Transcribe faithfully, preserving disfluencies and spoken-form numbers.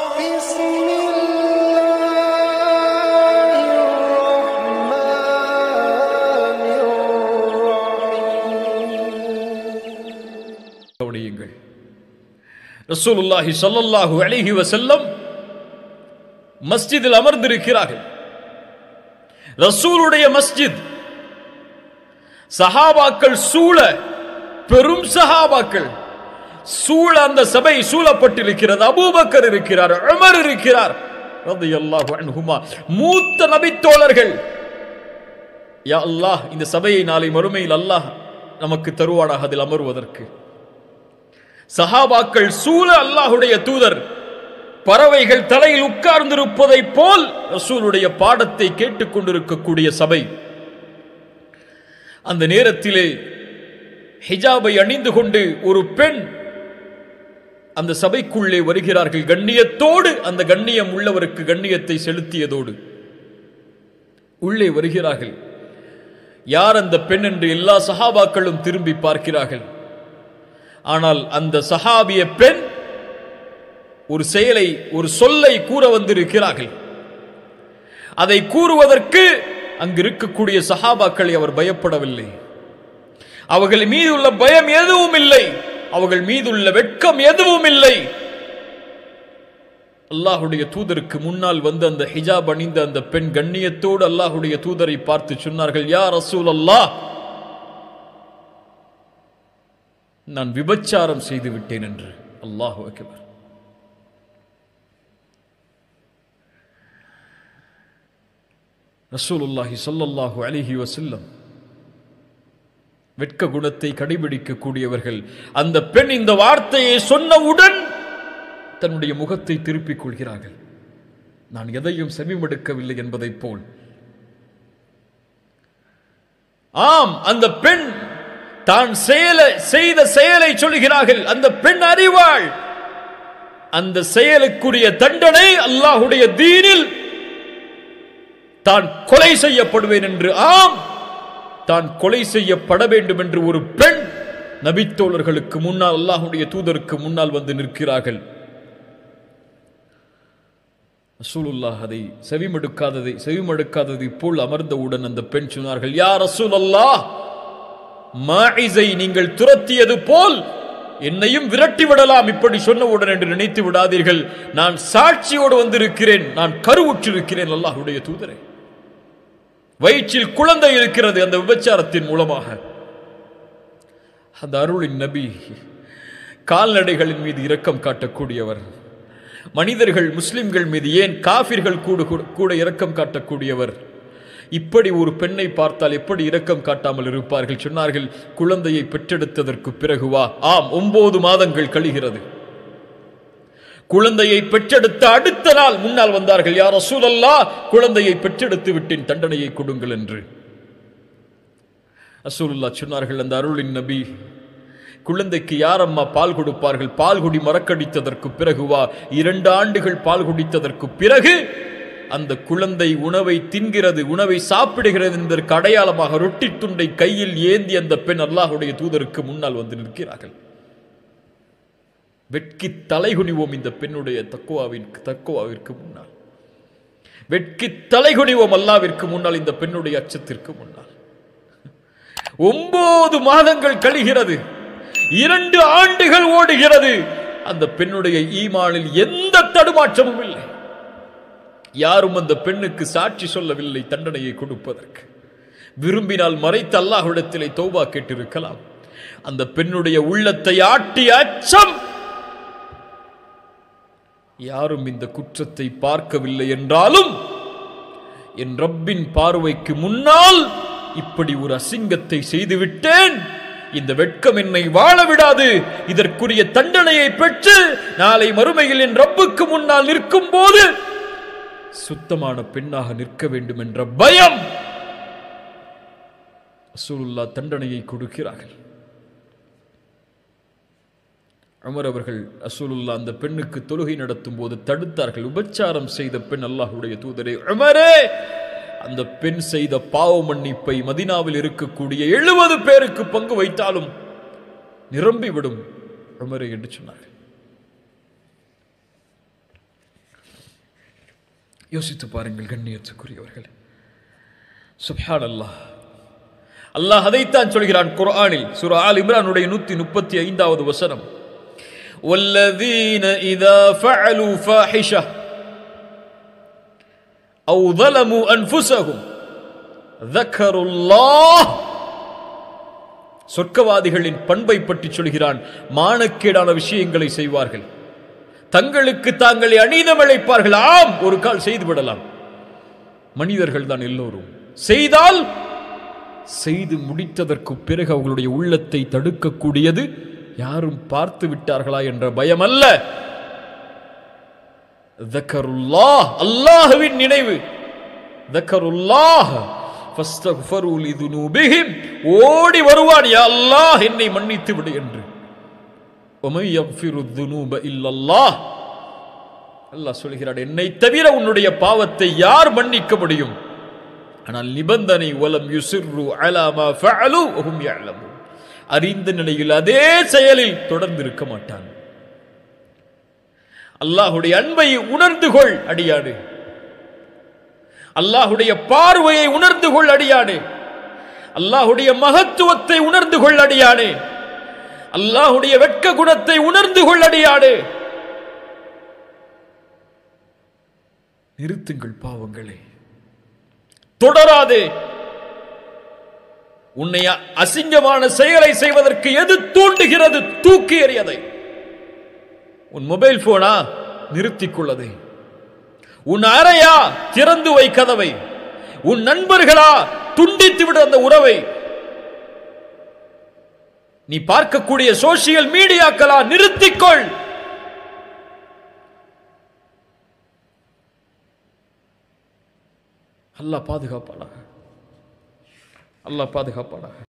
ரசூலுல்லாஹி ஸல்லல்லாஹு அலைஹி வஸல்லம் மஸ்ஜிதில் அமர்ந்திருக்கிறார்கள். ரசூலுடைய மஸ்ஜித், சஹாபாக்கள் சூழ, பெரும் சஹாபாக்கள் சூழ அந்த சபை சூழப்பட்டிருக்கிறது. அபூபக்கர் இருக்கிறார், உமர் இருக்கிறார் ரலியல்லாஹு அன்ஹுமா, மூத்த நபித்தோழர்கள். யா அல்லாஹ், இந்த சபையை நாளை மறுமையில் அல்லாஹ் நமக்கு தருவானாக அதில் அமர்வதற்கு. சஹாபாக்கள் சூழ அல்லாஹுடைய தூதர் பறவைகள் தலையில் உட்கார்ந்திருப்பதை போல் ரசூலுடைய பாடத்தை கேட்டுக் கொண்டிருக்கக்கூடிய சபை. அந்த நேரத்திலே ஹிஜாபை அணிந்து கொண்டு ஒரு பெண் அந்த சபைக்குள்ளே வருகிறார்கள். கண்ணியத்தோடு, அந்த கண்ணியம் உள்ளவருக்கு கண்ணியத்தை செலுத்தியதோடு உள்ளே வருகிறார்கள். யார் அந்த பெண் என்று எல்லா சஹாபாக்களும் திரும்பி பார்க்கிறார்கள். ஆனால் அந்த சஹாபிய பெண் ஒரு செயலை, ஒரு சொல்லை கூற வந்திருக்கிறார்கள். அதை கூறுவதற்கு அங்கு இருக்கக்கூடிய சஹாபாக்களை அவர் பயப்படவில்லை. அவர்கள் மீதுள்ள பயம் எதுவும் இல்லை, அவர்கள் மீதுள்ள வெட்கம் எதுவும் இல்லை. அல்லாஹுடைய தூதருக்கு முன்னால் வந்து அந்த ஹிஜாப் அணிந்த அந்த பெண் கண்ணியத்தோடு அல்லாஹுடைய தூதரை பார்த்து சொன்னார்கள், யா ரசூலல்லாஹ், நான் விபச்சாரம் செய்து விட்டேன் என்று. அல்லாஹு அக்பர். ரசூலுல்லாஹி ஸல்லல்லாஹு அலைஹி வஸல்லம் வெட்க குணத்தை கடைபிடிக்கக்கூடியவர்கள். அந்த பெண் இந்த வார்த்தையை சொன்னவுடன் தன்னுடைய முகத்தை திருப்பிக் கொள்கிறார்கள். நான் எதையும் செவிமடுக்கவில்லை என்பதை போல். ஆம், அந்த பெண் தான் செய்த செயலை சொல்கிறார்கள். அந்த பெண் அறிவாள். அந்த செயலுக்குரிய தண்டனை அல்லாஹுடைய தீனில் தான் கொலை செய்யப்படுவேன் என்று, ஆம், தான் கொலை செய்யப்பட வேண்டும் என்று ஒரு பெண் நபித்தோழர்களுக்கு முன்னால், அல்லாஹுடைய தூதருக்கு முன்னால் வந்து நிற்கிறார்கள். ரசூலுல்லாஹ் அதை செவிமடுக்காததை செவிமடுக்காததை போல் அமர்ந்தவுடன் அந்த பெண் சொன்னார்கள், யா ரசூலல்லாஹ், மாஇஸை நீங்கள் துரத்தியது போல் என்னையும் விரட்டி விடலாம் இப்படி சொன்னவுடன் என்று நினைத்து விடாதீர்கள். நான் சாட்சியோடு வந்திருக்கிறேன், நான் கருவுற்றிருக்கிறேன். அல்லாஹுடைய தூதரே, வயிற்றில் குழந்தை இருக்கிறது அந்த விபச்சாரத்தின் மூலமாக. அந்த அருளின் நபி கால்நடைகளின் மீது இரக்கம் காட்டக்கூடியவர். மனிதர்கள், முஸ்லிம்கள் மீது, ஏன் காஃபிர்கள் கூட கூட இரக்கம் காட்டக்கூடியவர். இப்படி ஒரு பெண்ணை பார்த்தால் எப்படி இரக்கம் காட்டாமல் இருப்பார்கள்? சொன்னார்கள், குழந்தையை பெற்றெடுத்ததற்கு பிறகு வா. ஆம், ஒன்பது மாதங்கள் கழிகிறது. குழந்தையை பெற்றெடுத்த அடுத்த நாள் முன்னால் வந்தார்கள், யா ரசூலல்லாஹ், குழந்தையை பெற்றெடுத்து விட்டேன், தண்டனையை கொடுங்கள் என்று. ரசூலுல்லாஹ் சொன்னார்கள், அந்த அருளின் நபி, குழந்தைக்கு யார் அம்மா பால் கொடுப்பார்கள்? பால் குடி மறக்கடித்ததற்கு பிறகு வா. இரண்டு ஆண்டுகள் பால் குடித்ததற்கு பிறகு அந்த குழந்தை உணவை தின்கிறது, உணவை சாப்பிடுகிறது என்பதற்கு அடையாளமாக ரொட்டி துண்டை கையில் ஏந்தி அந்த பெண் அல்லாஹுடைய தூதருக்கு முன்னால் வந்து நிற்கிறார்கள். வெட்கி தலைகுனிவோம் இந்த பெண்ணுடைய தக்குவாவின் தக்குவாவிற்கு முன்னால். வெட்கி தலைகுனிவோம் அல்லாவிற்கு முன்னால், இந்த பெண்ணுடைய அச்சத்திற்கு முன்னால். ஒன்பது மாதங்கள் கழிகிறது, இரண்டு ஆண்டுகள் ஓடுகிறது. அந்த பெண்ணுடைய ஈமானில் எந்த தடுமாற்றமும் இல்லை. யாரும் அந்த பெண்ணுக்கு சாட்சி சொல்லவில்லை தண்டனையை கொடுப்பதற்கு. விரும்பினால் மறைத்து அல்லாஹ்விடத்திலே தௌபா கேட்டிருக்கலாம். அந்த பெண்ணுடைய உள்ளத்தை ஆட்டிய அச்சம். யாரும் இந்த குற்றத்தை பார்க்கவில்லை என்றாலும் என் ரப்பின் பார்வைக்கு முன்னால் இப்படி ஒரு அசிங்கத்தை செய்துவிட்டேன், இந்த வெட்கம் என்னை வாழ விடாது, இதற்குரிய தண்டனையை பெற்று நாளை மறுமையில் என் ரப்புக்கு முன்னால் நிற்கும் போது சுத்தமான பெண்ணாக நிற்க வேண்டும் என்ற பயம். ரசூலுல்லாஹ் தண்டனையை கொடுக்கிறார்கள். உமர் அவர்கள் ரசூலுல்லாஹ் அந்த பெண்ணுக்கு தொழுகை நடத்தும் போது தடுத்தார்கள். உபச்சாரம் செய்த பெண், அல்லாஹ்வுடைய தூதரே, உமரே, அந்த பெண் செய்த பாவ மன்னிப்பை மதீனாவில் இருக்கக்கூடிய எழுபது பேருக்கு பங்கு வைத்தாலும் நிரம்பிவிடும் உமரே என்று சொன்னார்கள். யோசித்து பாருங்கள் கண்ணியத்துக்குரியவர்கள். சுப்ஹானல்லாஹ். அல்லாஹ் அதைத்தான் சொல்கிறான் குர்ஆனில், சூரா ஆல் இம்ரானுடைய நூற்றி முப்பத்தி ஐந்தாவது வசனம், வல்லதீன இதா ஃபஅலு ஃபாஹிஷா அவ் ظلمு அன்ஃபுஸஹும் ذكرுல்லாஹ். சொர்க்கவாதிகளின் பண்பை பற்றி சொல்கிறான். மானக்கேடான விஷயங்களை செய்வார்கள், தங்களுக்கு தாங்களே அநீதம் இழைப்பார்கள். ஆம், ஒரு கால் செய்து விடலாம், மனிதர்கள் தான் எல்லோரும். செய்தால் செய்து முடித்ததற்கு பிறகு அவர்களுடைய உள்ளத்தை தடுக்கக்கூடியது யாரும் பார்த்து விட்டார்களா என்ற பயம் அல்ல, ذكرுல்லாஹ், அல்லாஹ்வின் நினைவு. ذكرுல்லாஹ் فاستغفروا لذنوبهم, ஓடி வருவான், யா அல்லாஹ் என்னை மன்னித்து விடு என்று. ومن يغفر الذنوب الا الله, அல்லாஹ் சொல்கிறார், என்னை தவிர உன்னுடைய பாவத்தை யார் மன்னிக்க முடியும்? ஆனால் நிபந்தனை, வலம் யுசிர்ரு அலா மா ஃபஅலு வஹும் யஅலமூன், அறிந்த நிலையில் அதே செயலில் தொடர்ந்து இருக்க மாட்டான். அல்லாஹ்வுடைய அன்பை உணர்ந்து கொள் அடியாடு, அல்லாஹ்வுடைய பார்வையை உணர்ந்து கொள் அடியாடு, அல்லாஹ்வுடைய மகத்துவத்தை உணர்ந்து கொள் அடியாடு, அல்லாஹ்வுடைய வெட்க குணத்தை உணர்ந்து கொள் அடியாடு. நிறுத்துங்கள் பாவங்களை, தொடராதே. உன்னை அசிங்கமான செயலை செய்வதற்கு எது தூண்டுகிறது? தூக்கி எறியதை. உன் மொபைல் போனா நிறுத்திக் கொள்ளதை, உன் அறையா திறந்து வை கதவை, உன் நண்பர்களா துண்டித்து விட அந்த உறவை, நீ பார்க்கக்கூடிய சோசியல் மீடியாக்களா நிறுத்திக்கொள். அல்லாஹ் பாதுகாப்பானாக, அல்லாஹ் பாதுகாப்பானாக.